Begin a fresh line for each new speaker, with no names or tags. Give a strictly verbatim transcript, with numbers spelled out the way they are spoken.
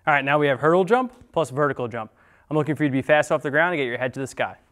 All right, now we have hurdle jump plus vertical jump. I'm looking for you to be fast off the ground and get your head to the sky.